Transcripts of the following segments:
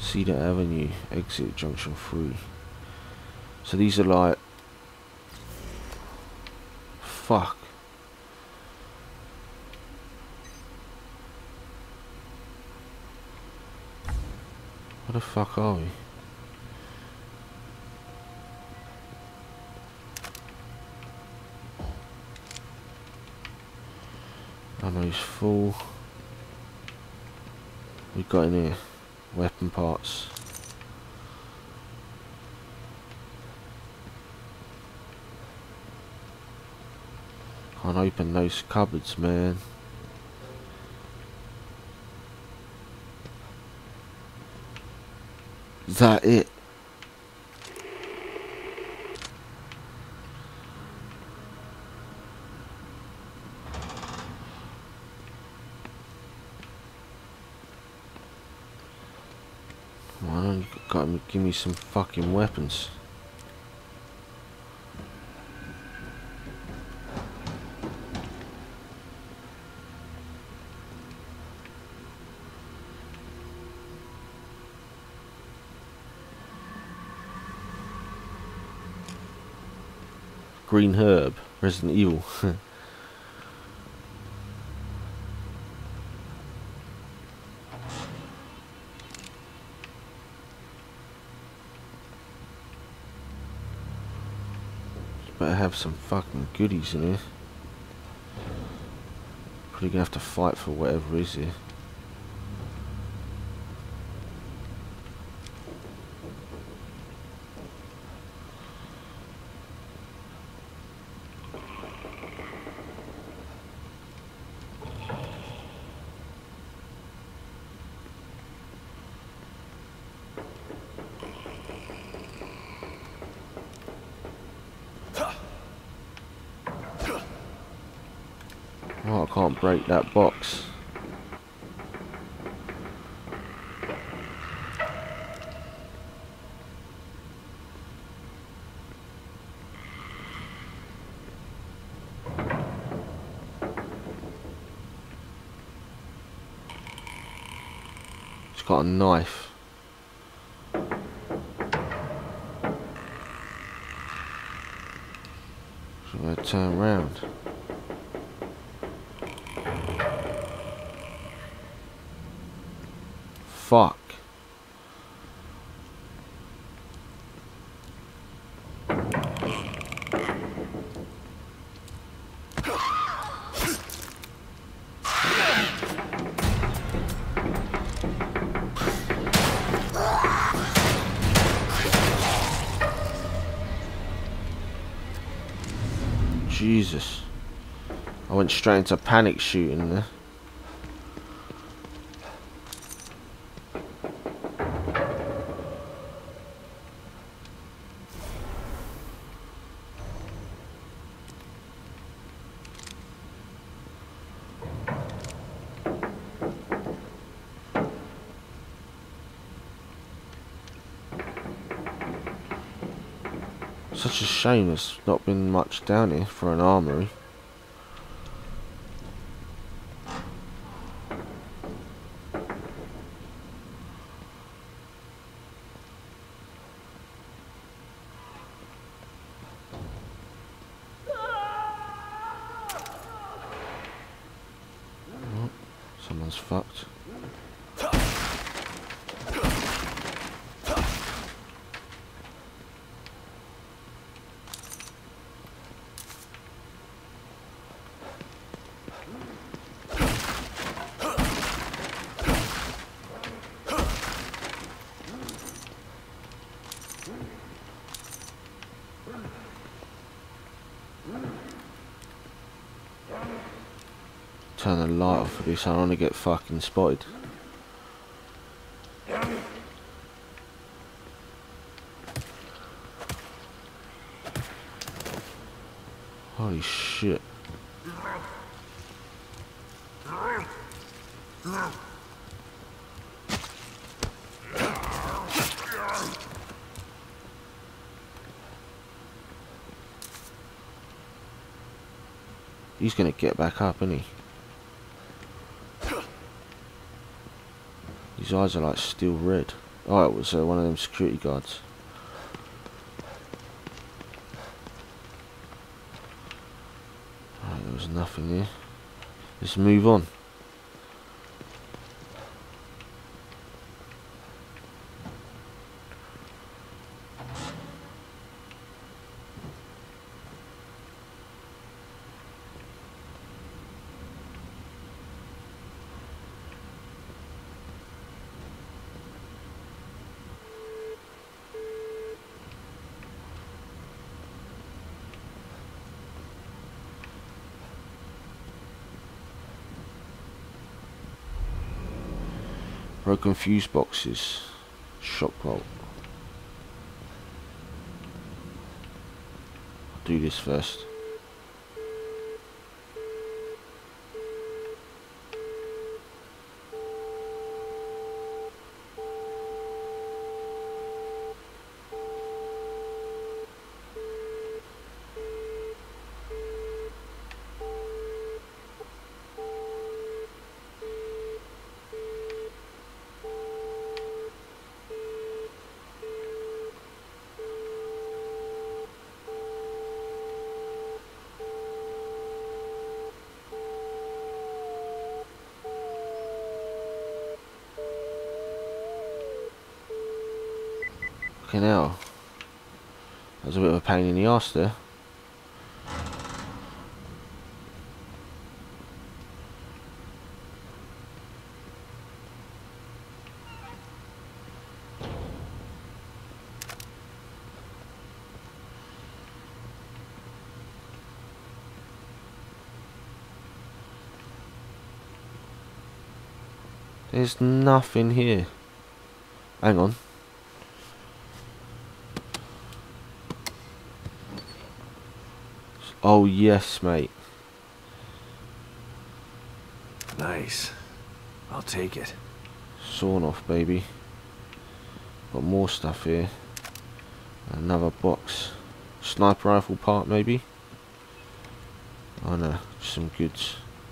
Cedar Avenue, exit junction 3. So these are like... Fuck. Where the fuck are we? Armory's full. We got in here weapon parts. Can't open those cupboards, man. Is that it? Well, you gotta give me some fucking weapons. Green herb, Resident Evil. Better have some fucking goodies in here. Probably gonna have to fight for whatever is here. Oh, I can't break that box. It's got a knife. So I'm gonna turn around. Fuck. Jesus. I went straight into panic shooting there. Such a shame there's not been much down here for an armory. Oh, someone's fucked. Turn the light off for this, I don't want to get fucking spotted. Holy shit. He's gonna get back up, isn't he? His eyes are like still red. Oh, it was one of them security guards. Right, there was nothing here. Let's move on. Broken fuse boxes. Shock bolt. I'll do this first. Okay, now that was a bit of a pain in the arse there. There's nothing here. Hang on. Oh yes, mate. Nice. I'll take it. Sawn off, baby. Got more stuff here. Another box. Sniper rifle part, maybe. Oh no, some goods.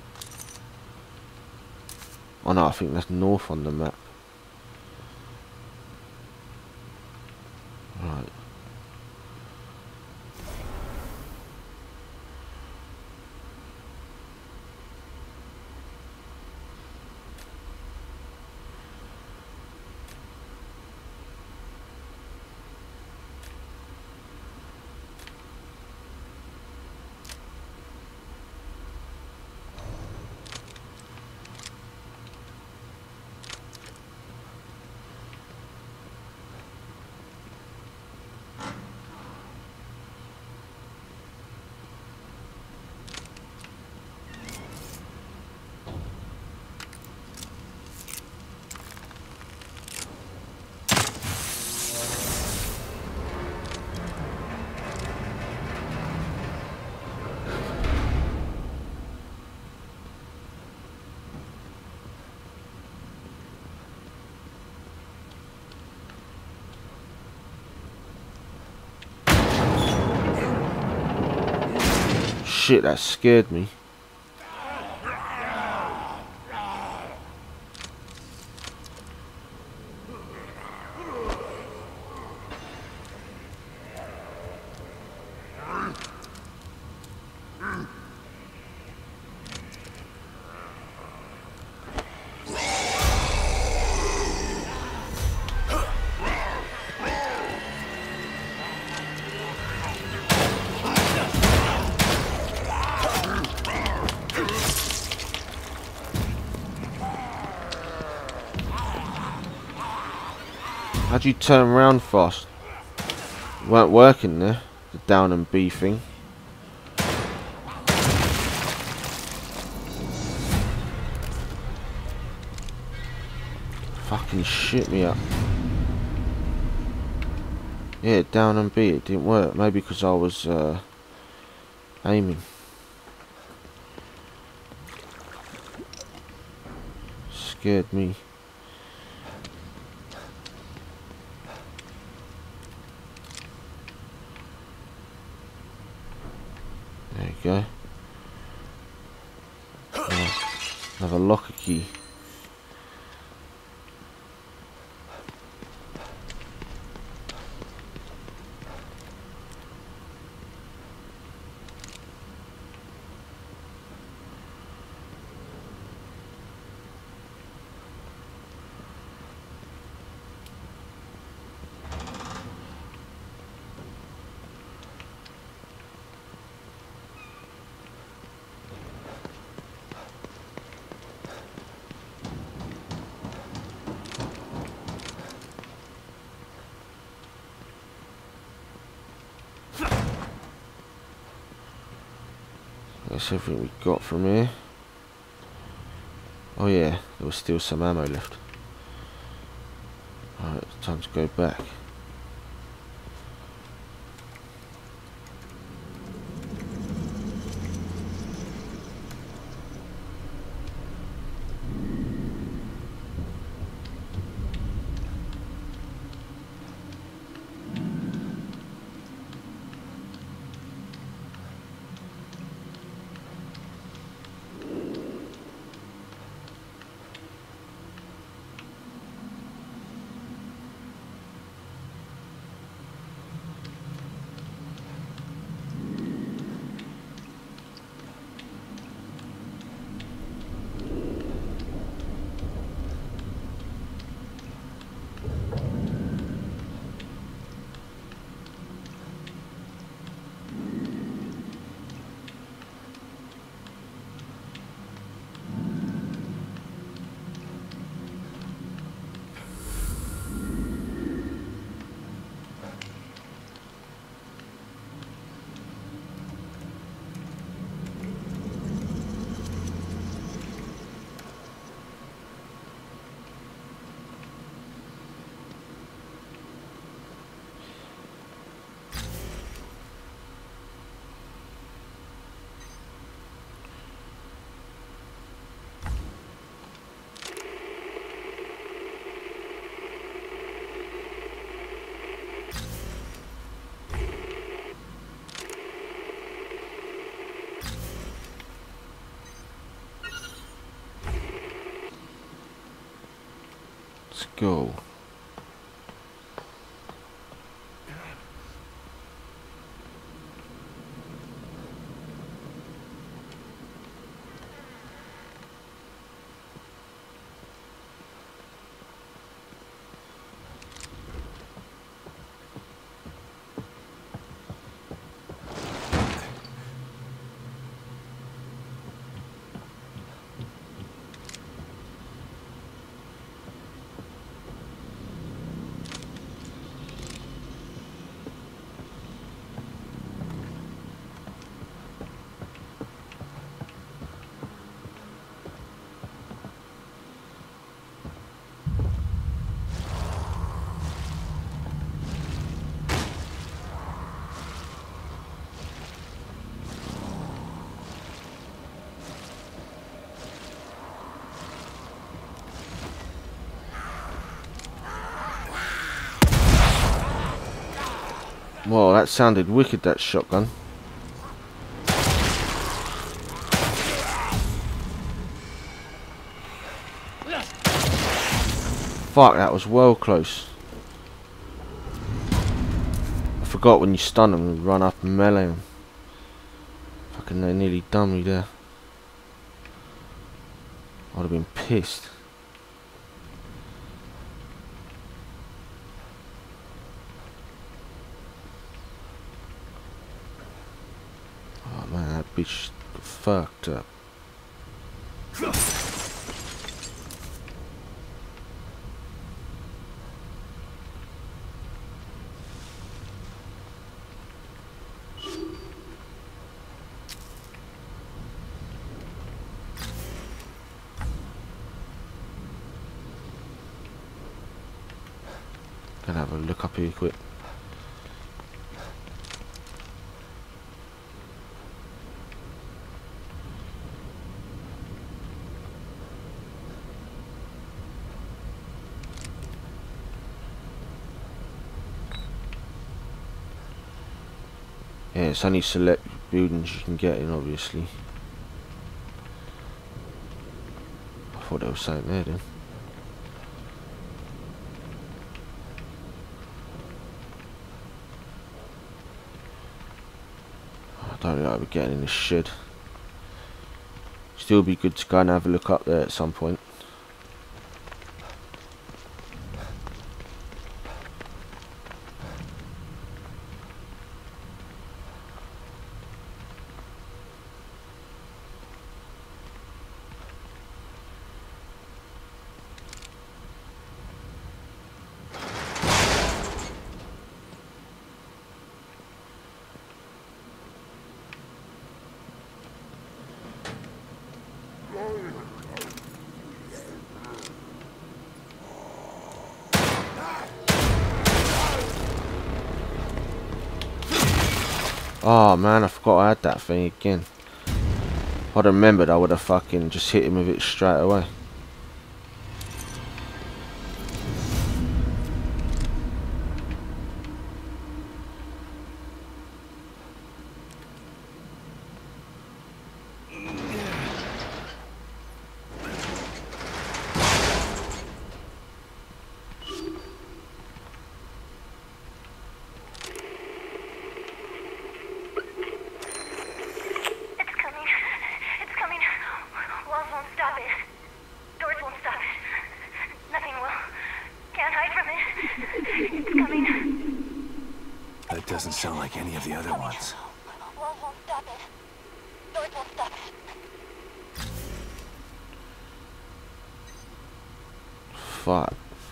Oh no, I think that's north on the map. Right. Shit, that scared me. How'd you turn around fast? Weren't working there. The down and B thing. Fucking shit me up. Yeah, down and B, it didn't work. Maybe because I was aiming. Scared me. There you go. Another locker key. That's everything we got from here. Oh yeah, there was still some ammo left. Alright, time to go back. Let's go. Whoa, that sounded wicked, that shotgun. Fuck, that was well close. I forgot when you stun them and run up and melee them. Fucking, they nearly done me there. I'd have been pissed. Oh man, that bitch fucked up. Gonna have a look up here quick. Yeah, it's only select buildings you can get in, obviously. I thought there was something there then. I don't know, we're getting in this shed. Still be good to go and have a look up there at some point. Oh man, I forgot I had that thing again. If I'd remembered, I would have fucking just hit him with it straight away. That doesn't sound like any of the other ones. Walls won't stop it. Doors won't stop it. Fuck.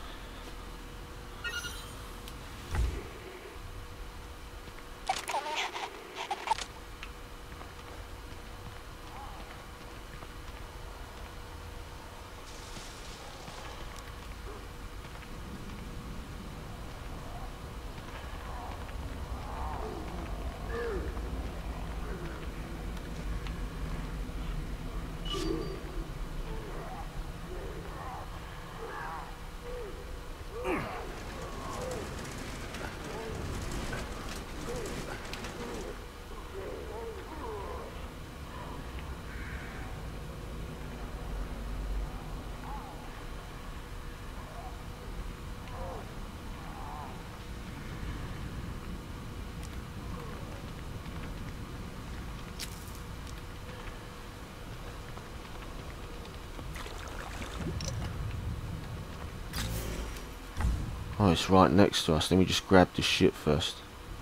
Oh, it's right next to us. Let me just grab this shit first.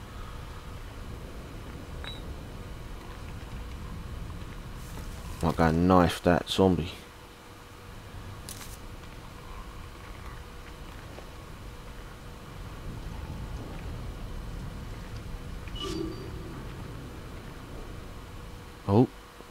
Might go and knife that zombie. Oh.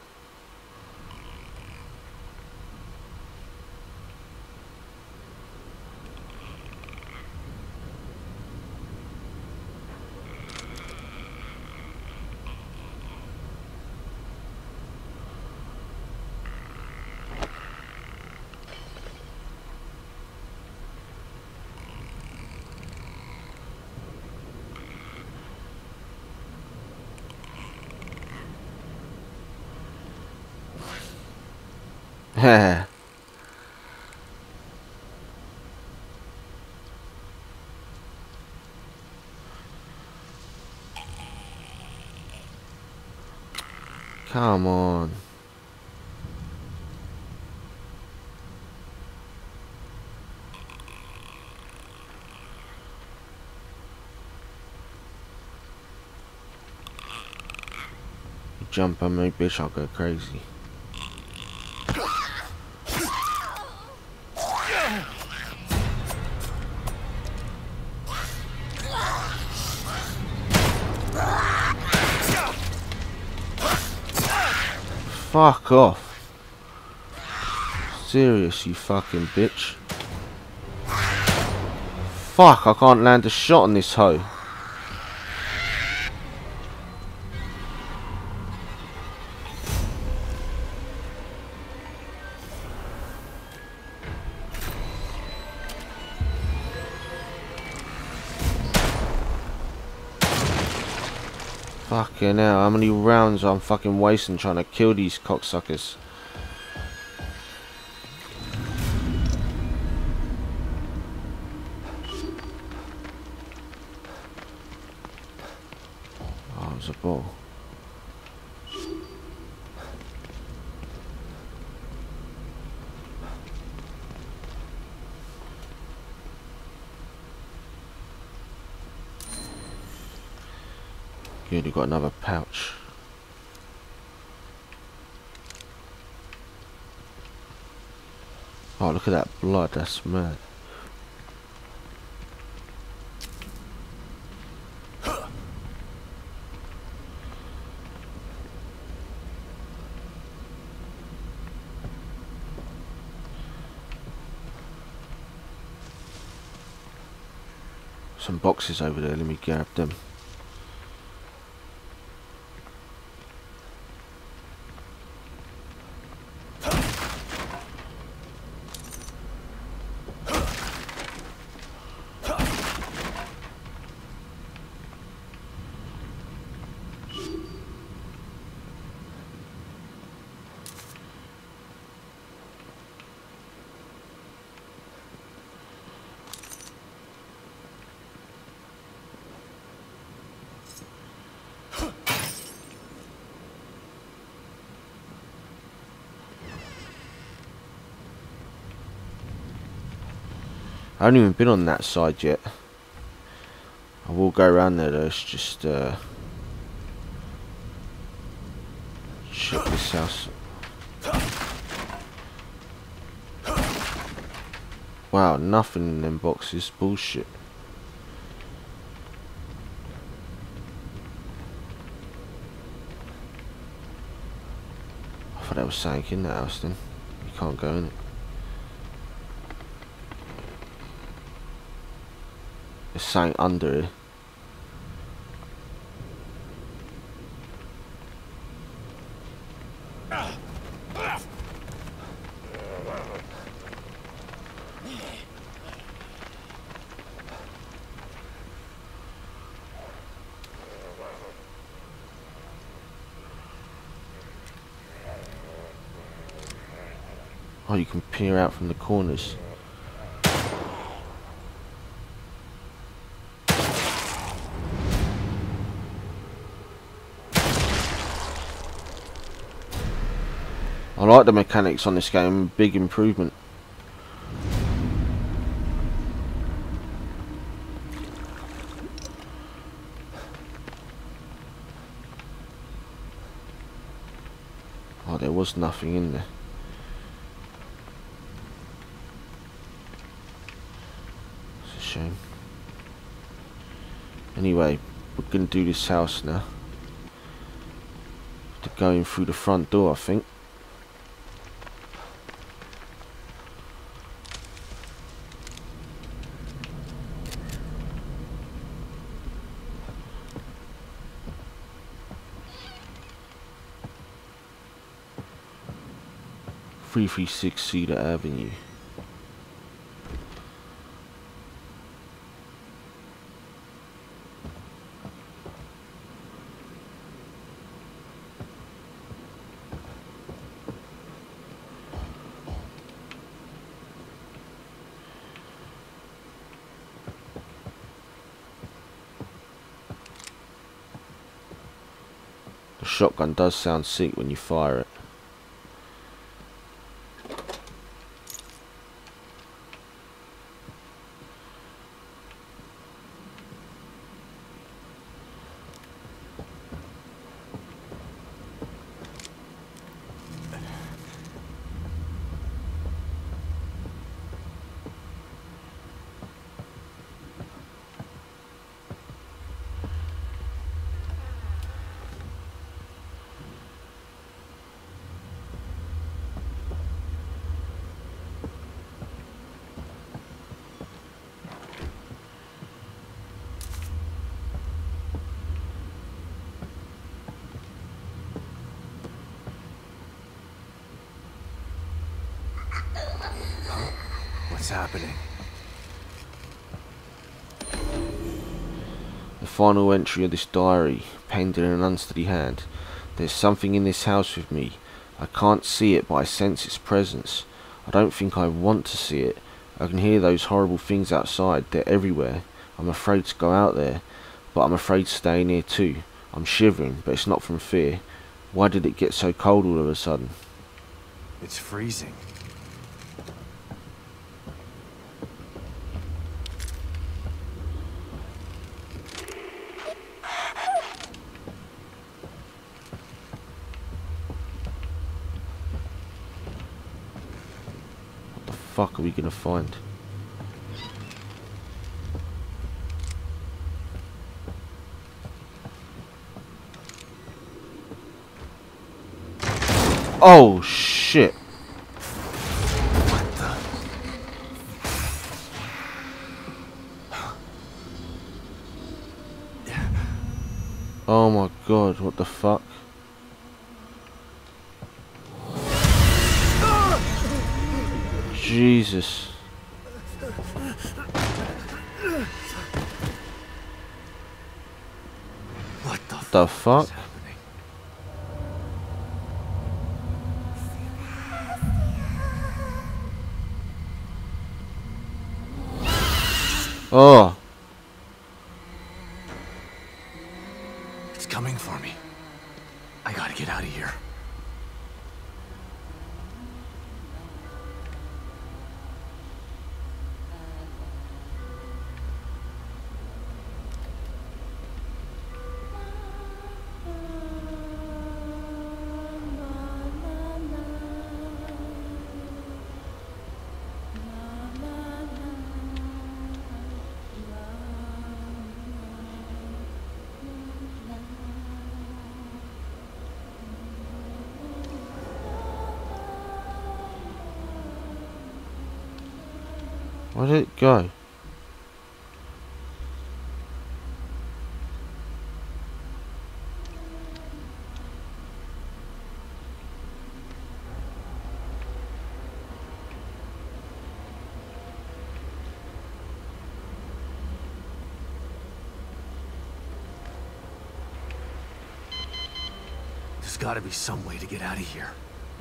Heh. Come on. You jump on me, bitch, I'll go crazy. Fuck off. Serious, you fucking bitch. Fuck, I can't land a shot on this hoe. Fucking hell, how many rounds I'm fucking wasting trying to kill these cocksuckers? Oh, it was a ball. Good, you got another pouch. Oh, look at that blood, that's mad. Some boxes over there, let me grab them. I haven't even been on that side yet. I will go around there though. It's just check this house. Wow, nothing in them boxes. Bullshit. I thought there was something in that house then. You can't go in it. There's something under it. Oh, you can peer out from the corners. I like the mechanics on this game, big improvement. Oh, there was nothing in there. It's a shame. Anyway, we're gonna do this house now. To go in through the front door, I think. .336 Cedar Avenue. The shotgun does sound sick when you fire it. What's happening? The final entry of this diary, penned in an unsteady hand. There's something in this house with me. I can't see it, but I sense its presence. I don't think I want to see it. I can hear those horrible things outside. They're everywhere. I'm afraid to go out there, but I'm afraid to stay in here too. I'm shivering, but it's not from fear. Why did it get so cold all of a sudden? It's freezing. What the fuck are we gonna find? Oh shit. What the? Oh my god, what the fuck? Jesus. What The fuck? is happening? Oh, It's coming for me. I gotta get out of here. where did it go? There's gotta be some way to get out of here.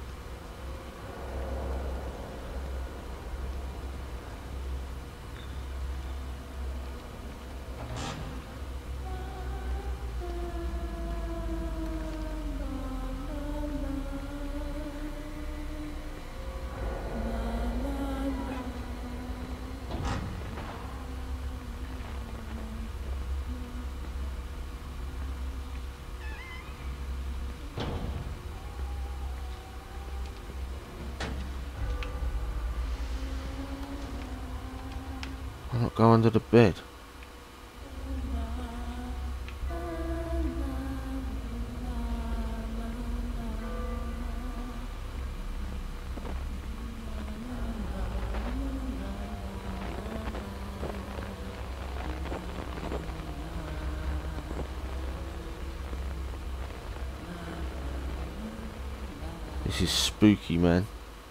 Why not go under the bed? This is spooky, man.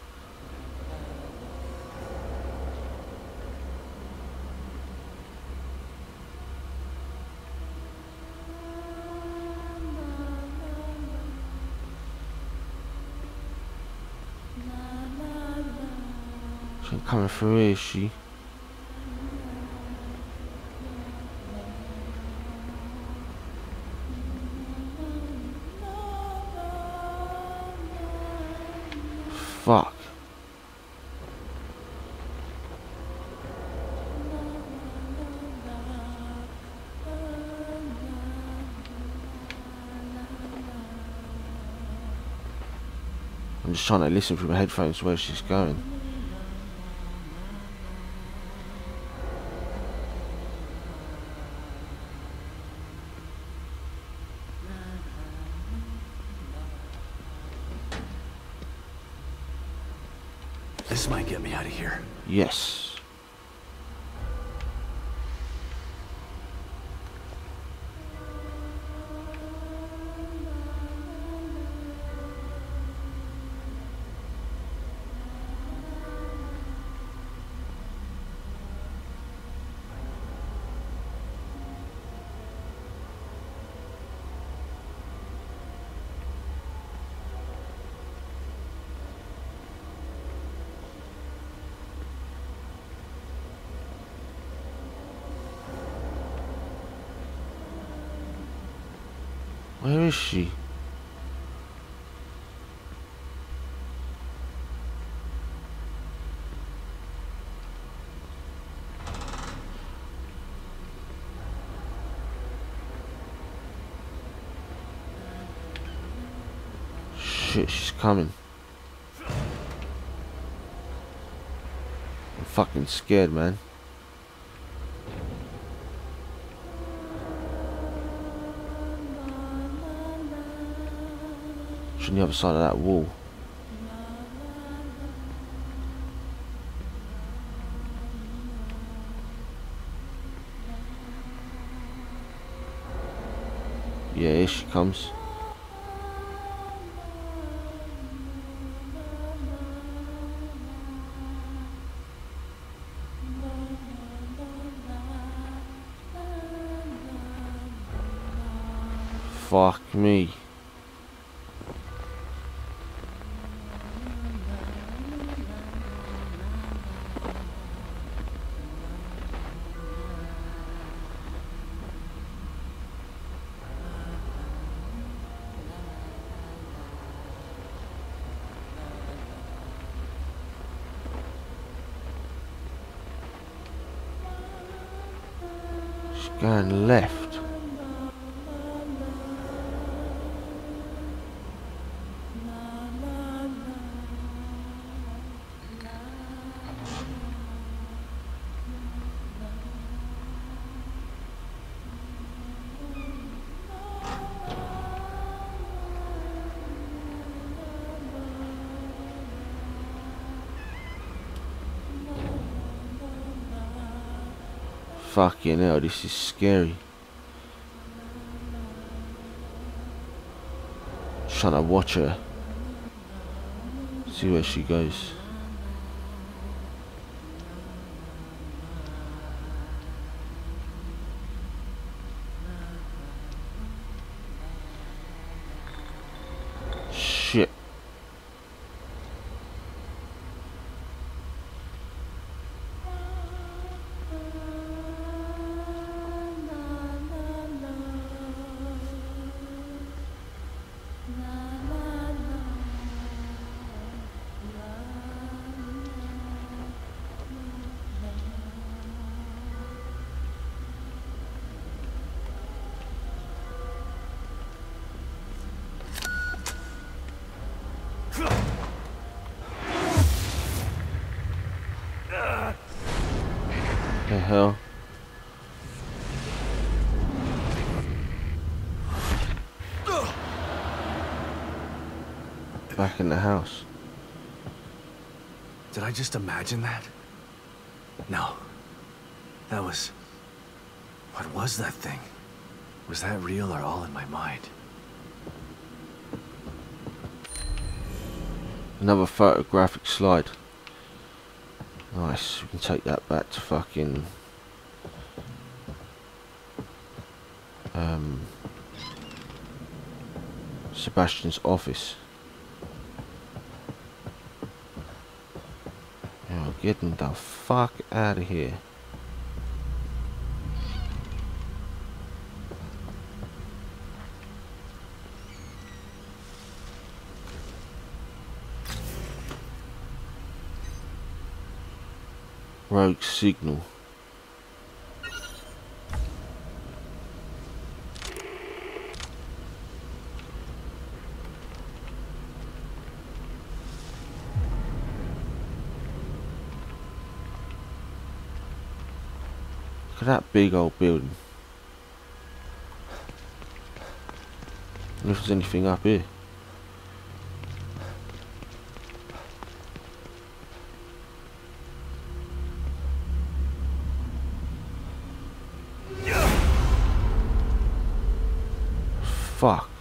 She ain't coming through here, is she? Fuck. I'm just trying to listen through my headphones where she's going. This might get me out of here. Yes. Where is she? Shit, she's coming. I'm fucking scared, man. She's on the other side of that wall. Yeah, here she comes. Fuck me. She's going left. Fucking hell, this is scary. Just trying to watch her. See where she goes. Shit. The hell? Back in the house. Did I just imagine that? No. That was... What was that thing? Was that real or all in my mind? Another photographic slide. Nice, we can take that back to fucking Sebastian's office. Oh, getting the fuck out of here. Rogue signal. Look at that big old building. I wonder if there's anything up here. Fuck.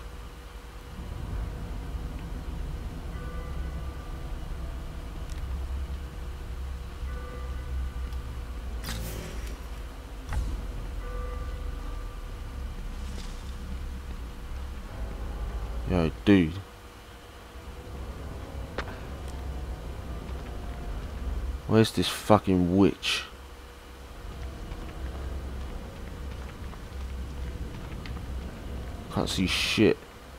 Yo, dude. Where's this fucking witch? Can't see shit.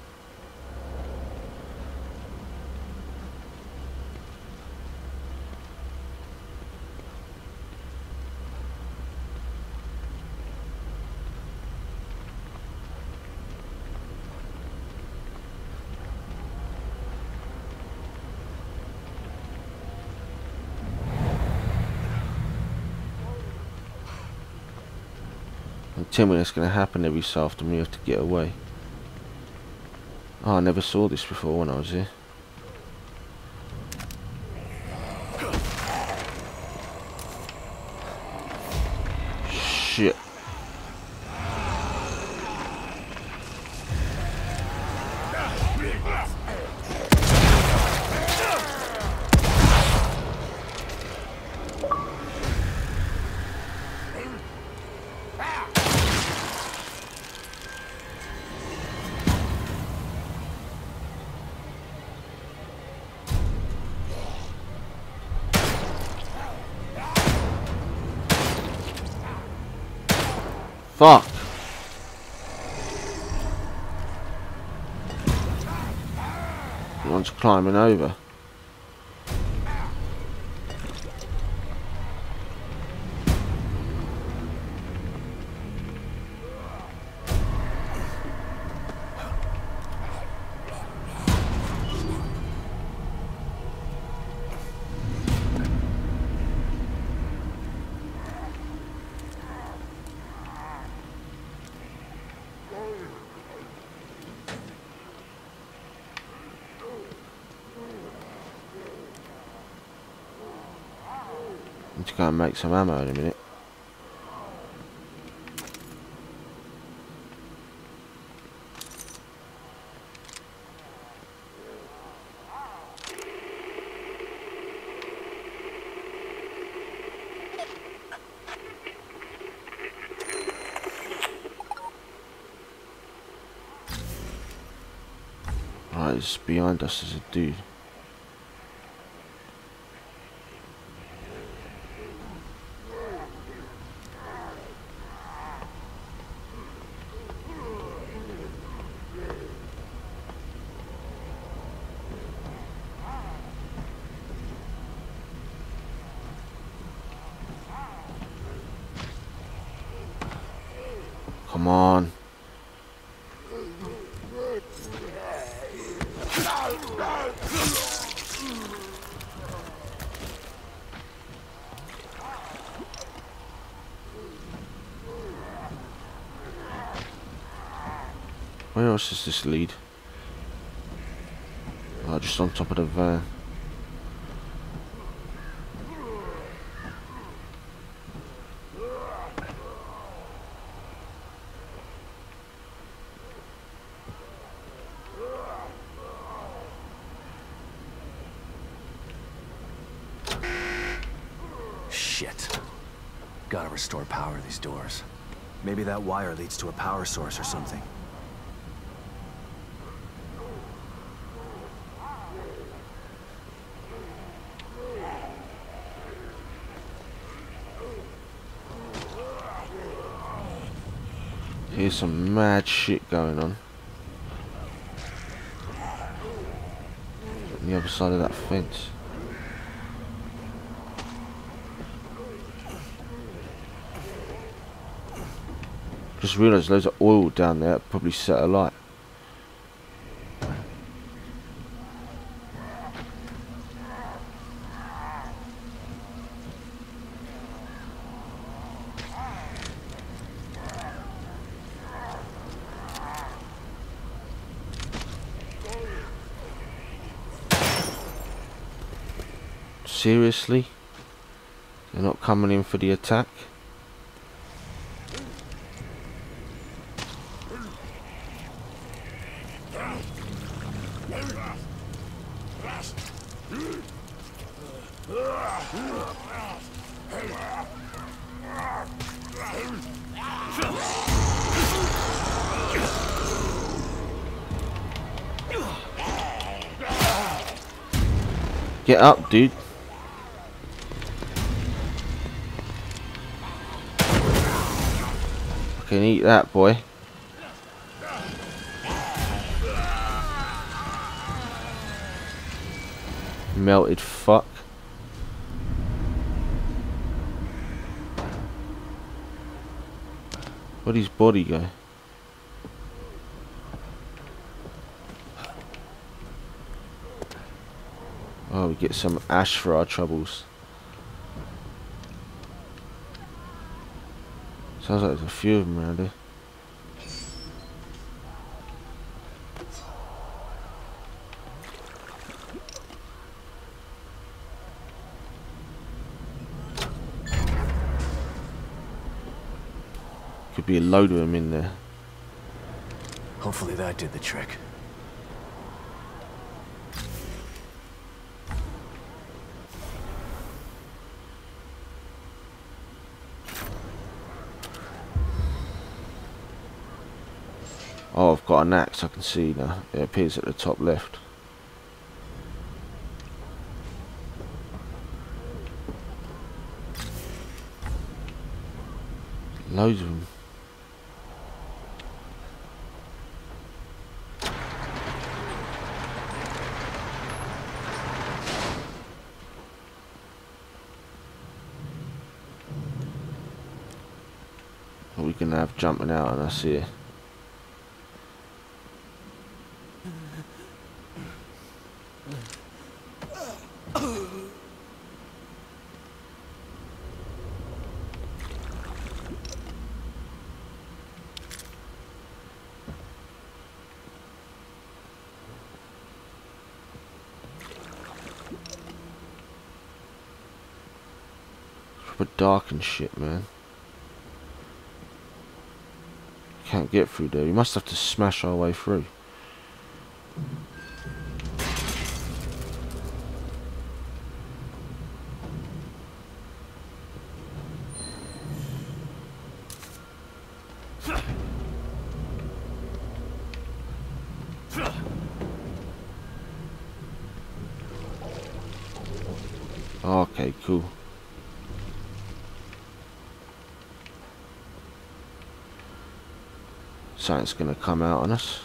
And tell me that's gonna happen every so often. We have to get away. Oh, I never saw this before when I was here. Shit. Fuck! One's climbing over. Need to go and make some ammo in a minute. Right, it's behind us as a dude. Come on. Where else does this lead? Oh, just on top of the van. Shit. Gotta restore power to these doors. Maybe that wire leads to a power source or something. Here's some mad shit going on. On the other side of that fence. Just realised loads of oil down there, probably set alight. Seriously? They're not coming in for the attack? Get up, dude. I can eat that, boy. Melted fuck. Where'd his body go? Oh, we get some ash for our troubles. Sounds like there's a few of them around here. Could be a load of them in there. Hopefully that did the trick. Oh, I've got an axe, I can see now. It appears at the top left. Loads of them. jumping out on us here. But dark and shit, man. Can't get through there. We must have to smash our way through. Okay, cool. Something's gonna come out on us.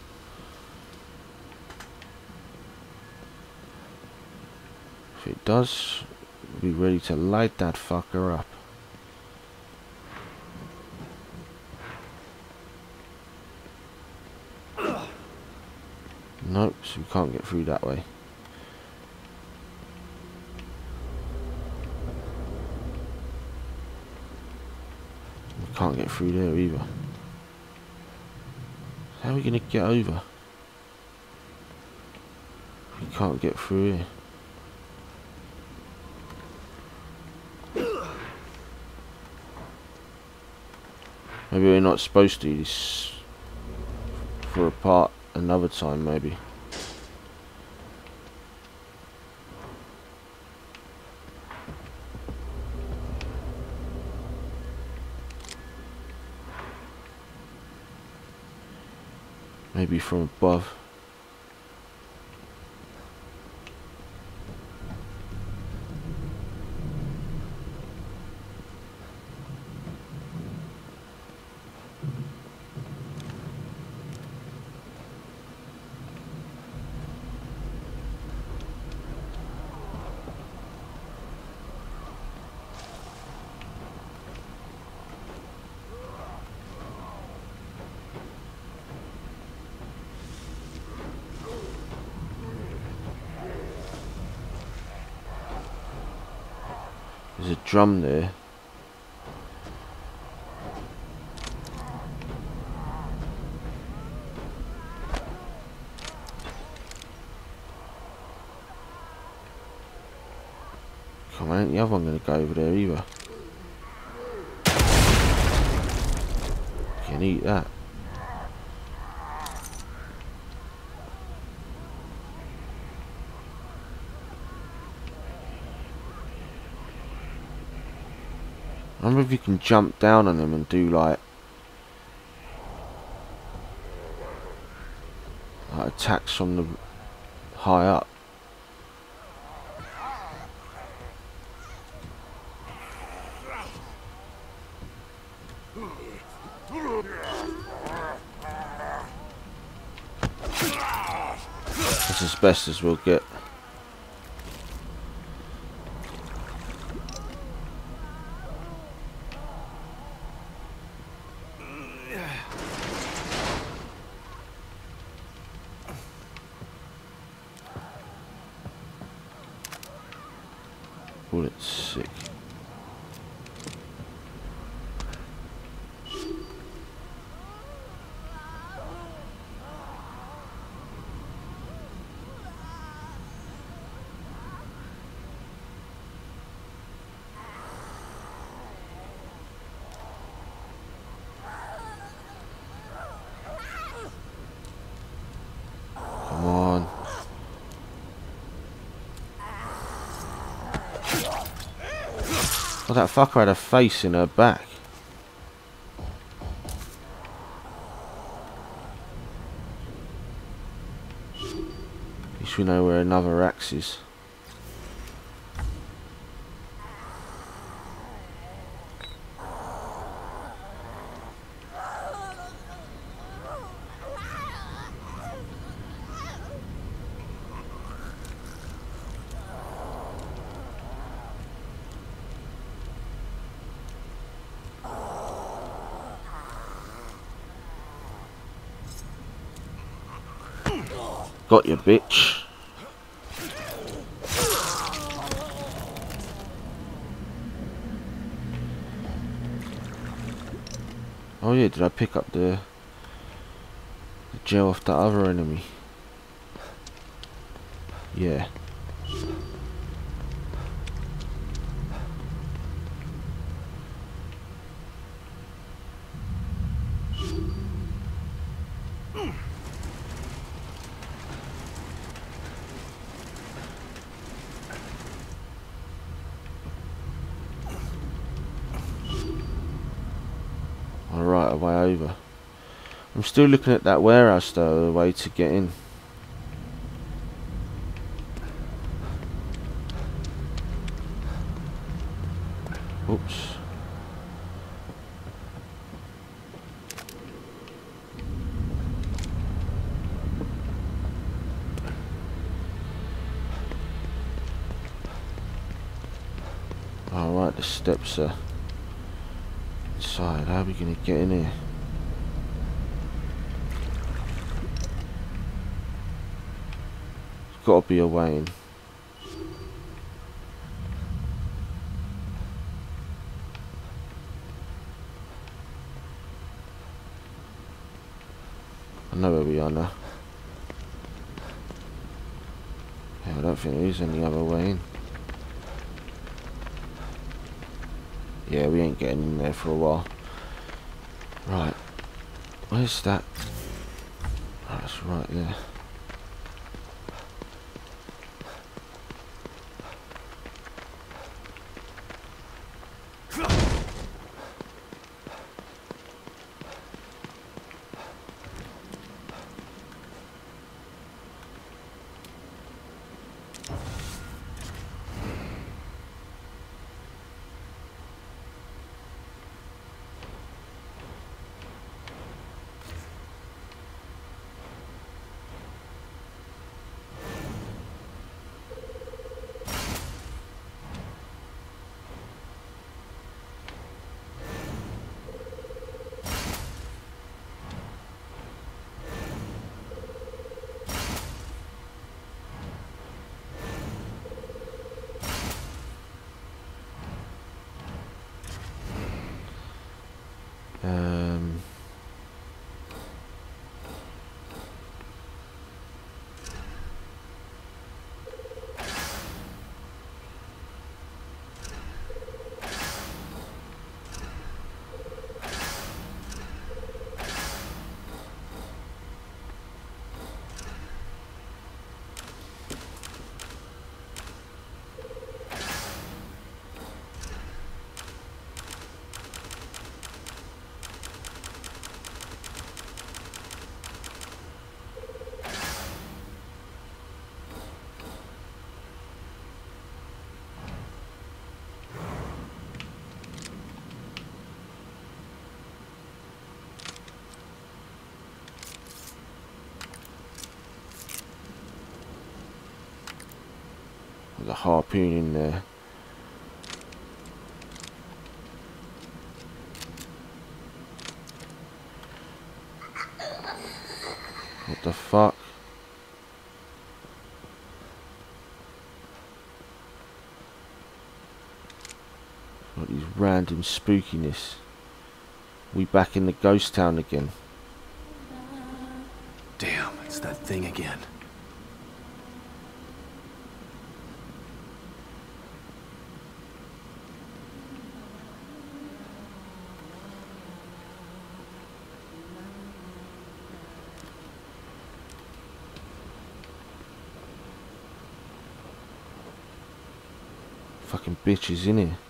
If it does, we'll be ready to light that fucker up. Nope, so we can't get through that way. We can't get through there either. How are we gonna get over? We can't get through here. Maybe we're not supposed to do this for a part another time, maybe. Maybe from above. There's a drum there. Come on, ain't the other one gonna go over there either. Can eat that. I wonder if you can jump down on them and do like attacks from the high up. That's as best as we'll get. Bullet's sick. Come on. Oh, that fucker had a face in her back. At least we know where another axe is. Got you, bitch. Oh yeah, did I pick up the gel off the other enemy? Yeah. Alright, a way over. I'm still looking at that warehouse though, the way to get in. Oops. Alright, the steps are inside. How are we going to get in here? There's got to be a way in. I know where we are now. Yeah, I don't think there is any other way in. Yeah, we ain't getting in there for a while. Right. Where's that? Oh, that's right there. There's a harpoon in there. What the fuck? What these random spookiness. We back in the ghost town again. Damn, it's that thing again. Fucking bitches in here.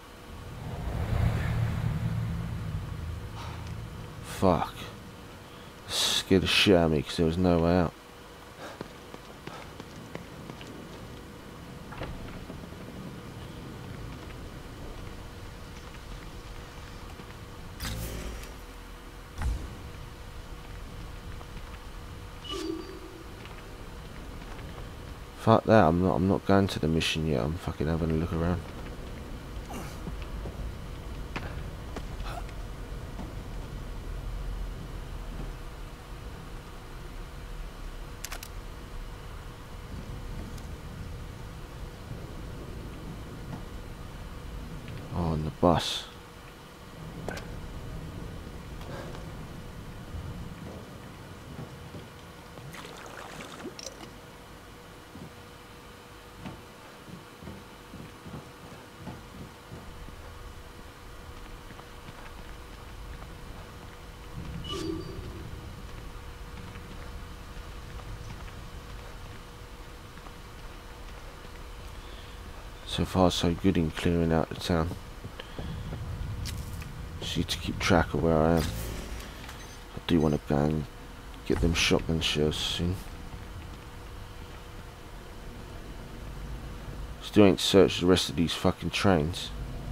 Fuck. Scared the shit out of me because there was no way out. Fuck that, I'm not going to the mission yet, I'm fucking having a look around. bus. So far so good in clearing out the town. Just need to keep track of where I am. I do want to go and get them shotgun shells soon. Still ain't searched the rest of these fucking trains.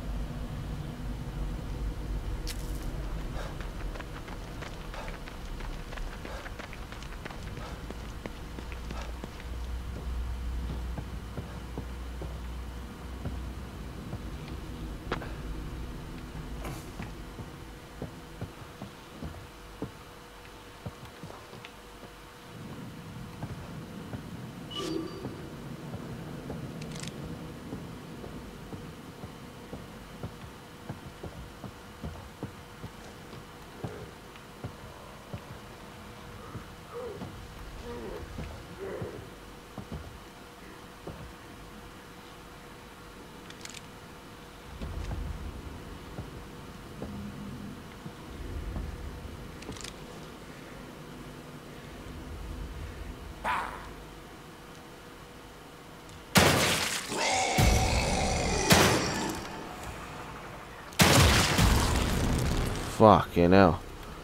Fucking hell.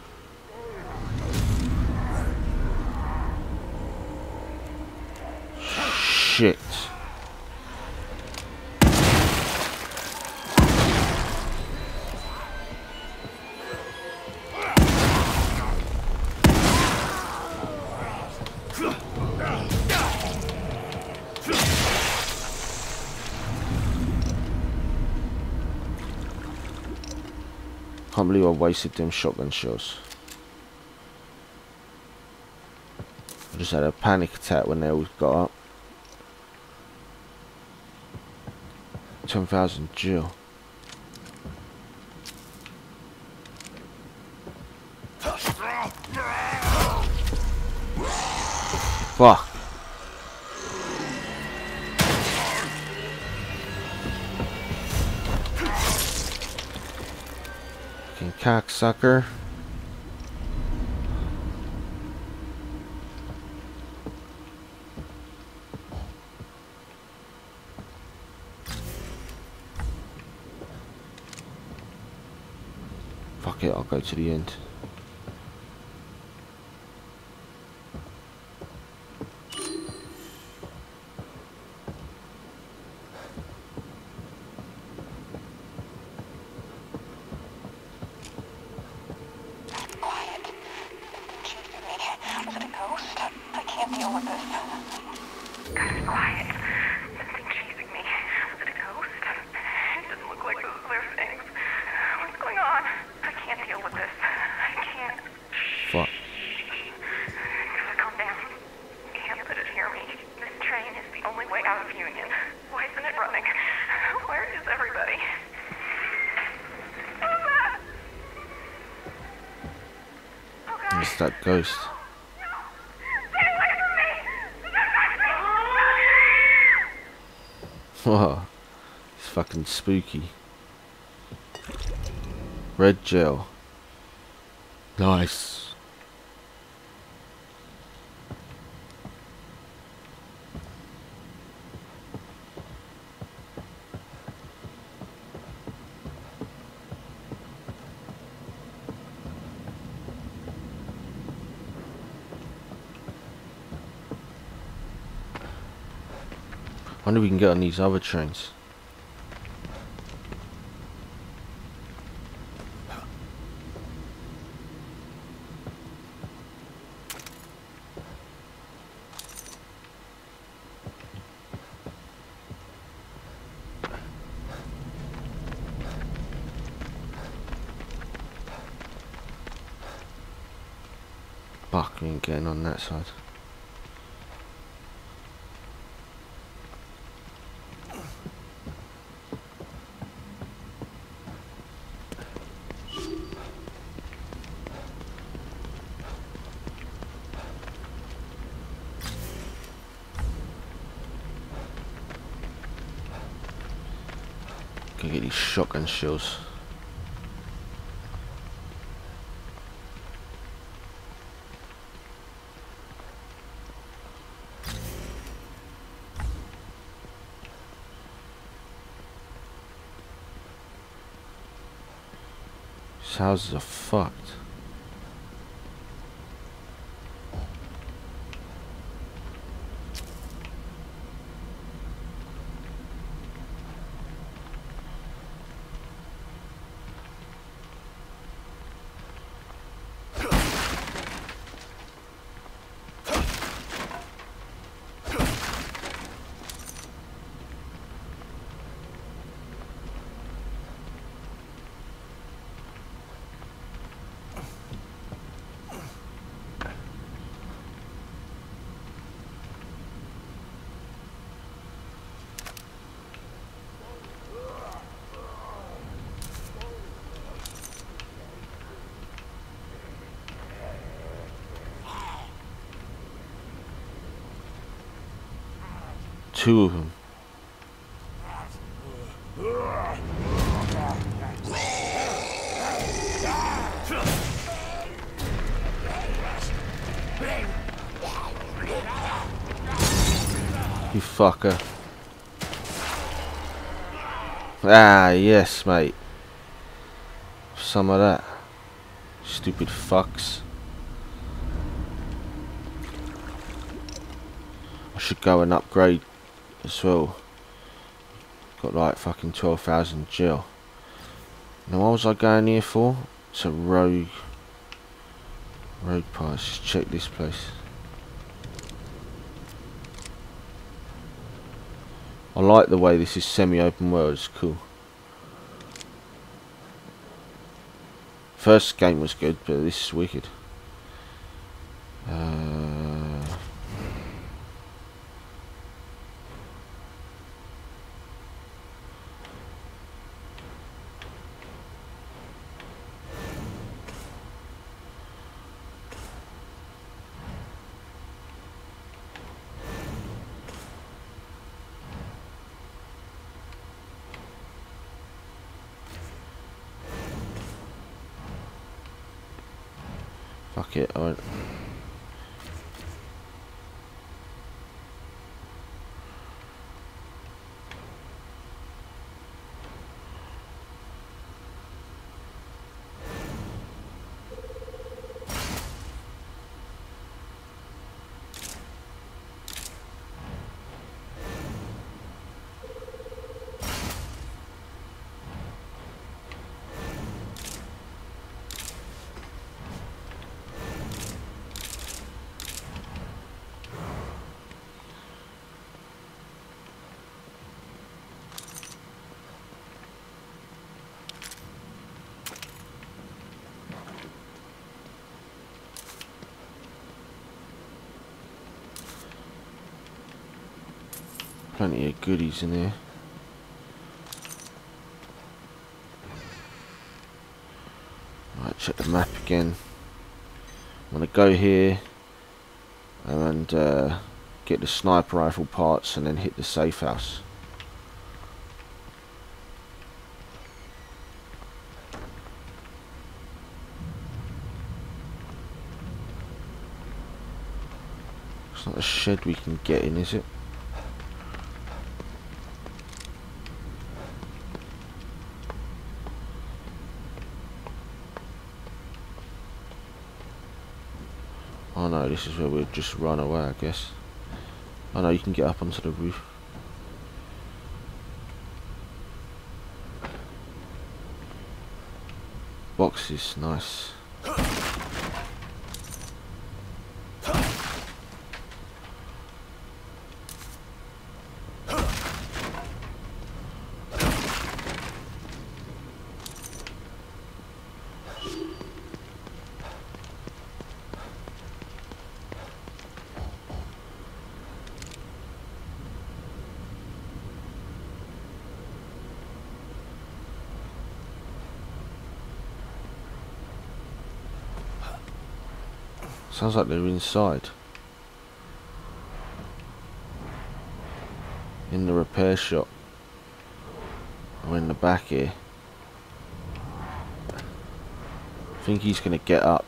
Shit. Can't believe I wasted them shotgun shells. I just had a panic attack when they all got up. 10,000 Jill. Fuck. Fucking cocksucker. Fuck it, I'll go to the end. Fuck. Calm down. Can't let it hear me. This train is the only way out of Union. Why isn't it running? Where is everybody? Who's that? Oh God. It's that ghost. Stay away from me! Wow. It's fucking spooky. Red gel. Nice. I wonder if we can get on these other trains. Fuck, we ain't getting on that side. Go get these shotgun shells. These houses are fucked. Two of them. You fucker. Ah, yes, mate. Some of that. Stupid fucks. I should go and upgrade as well. Got like fucking 12,000 gel. Now what was I going here for? It's a rogue pass. Just check this place. I like the way this is semi-open world. It's cool. First game was good, but this is wicked. Fuck it, I won't. Plenty of goodies in here. Right, check the map again. I'm gonna go here and get the sniper rifle parts and then hit the safe house. It's not a shed we can get in, is it? Oh no, this is where we'll just run away, I guess. Oh no, you can get up onto the roof. Boxes, nice. Sounds like they're inside. In the repair shop. I We're in the back here. I think he's gonna get up.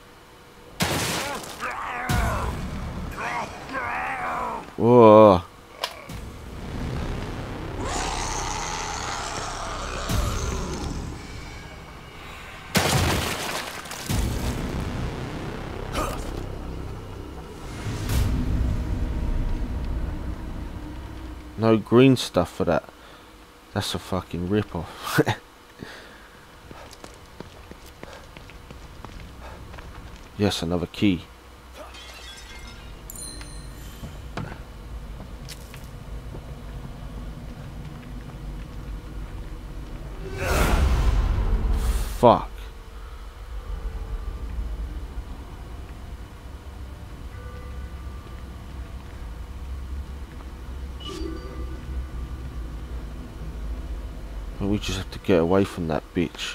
Whoa. No green stuff for that. That's a fucking rip-off. Yes, another key. Fuck. We just have to get away from that bitch.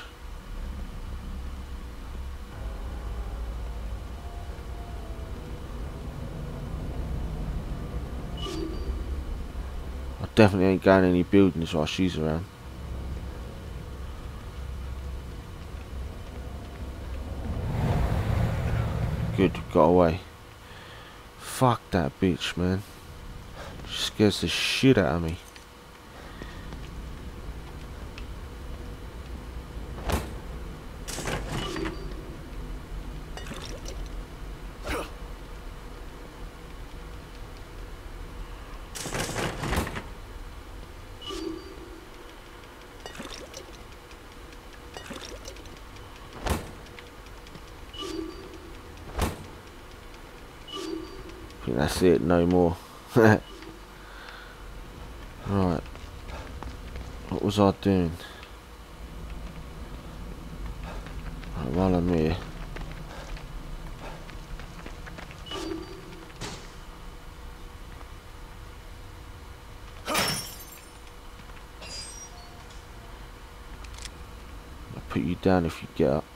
I definitely ain't going any buildings while she's around. Good, got away. Fuck that bitch, man. She scares the shit out of me. I think that's it, no more. Right. What was I doing? Right, while I'm here. I'll put you down if you get up.